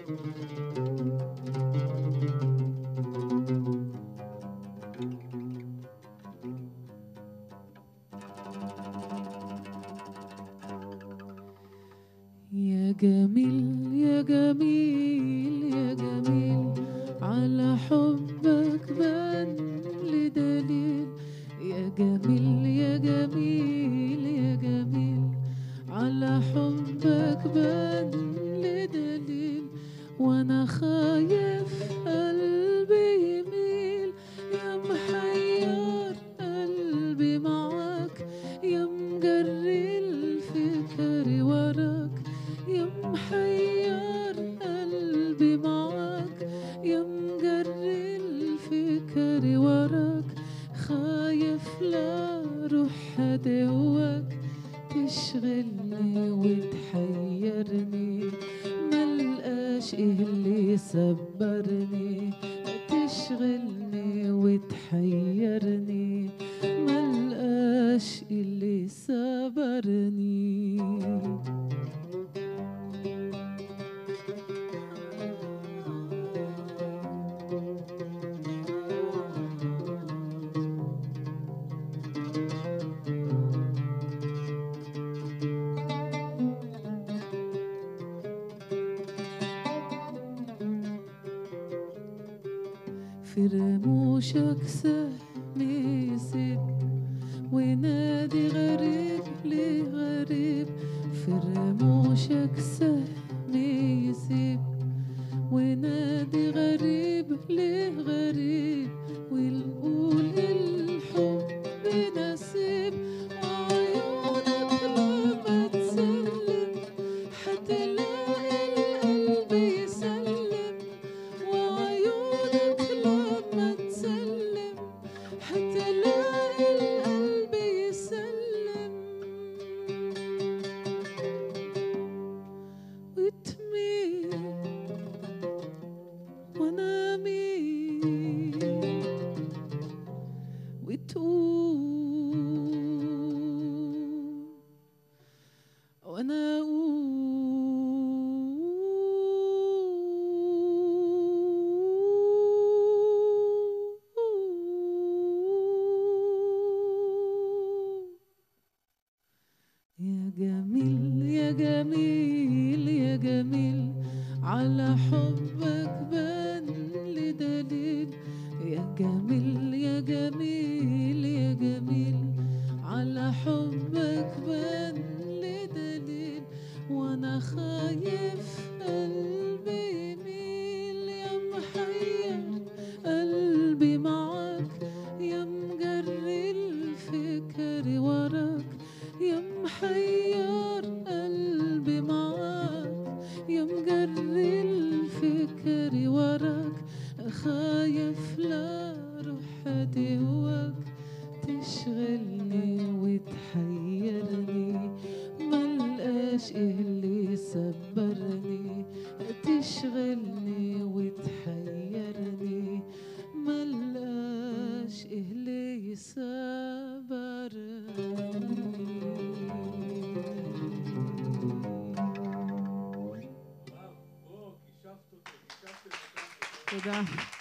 يا جميل يا جميل يا جميل، على حبك بان لي دليل. يا جميل يا جميل يا جميل، على حبك بان لي دليل. وانا خايف قلبي يميل، يا محير قلبي معاك، يا مجري الفكر وراك، يا محير قلبي معاك، يا مجري الفكر وراك. خايف لا روح هدواك تشغلني وتحيرني، ملقاش ايه اللي يصبرني. تشغلني وتحيرني، ملقاش اللي يصبرني. في رموشك سهم يسيب، ونادي غريب ليه غريب. في رموشك سهم يسيب، ونادي غريب ليه غريب. ونقول الحب نسيب، وعيونك لما تسلم هتلاقي القلب يسلم. وعيونك لما تسلم هتلاقي القلب يسلم. وتميل وانا اميل، وتقول وانا اقول. يا جميل يا جميل يا جميل، على حبك بان لي دليل. يا جميل يا جميل يا جميل، على حبك بان لي دليل. وانا خايف قلبي يميل، يا محير قلبي معاك، يا مجري الفكر وراك، يا محير قلبي معاك، يا مجري الفكر وراك. خايف لا روح هدواك تشغلني وتحيرني، ملقاش ايه اللي يصبرني. تشغلني وتحيرني، ملقاش ايه اللي يصبرني. تدا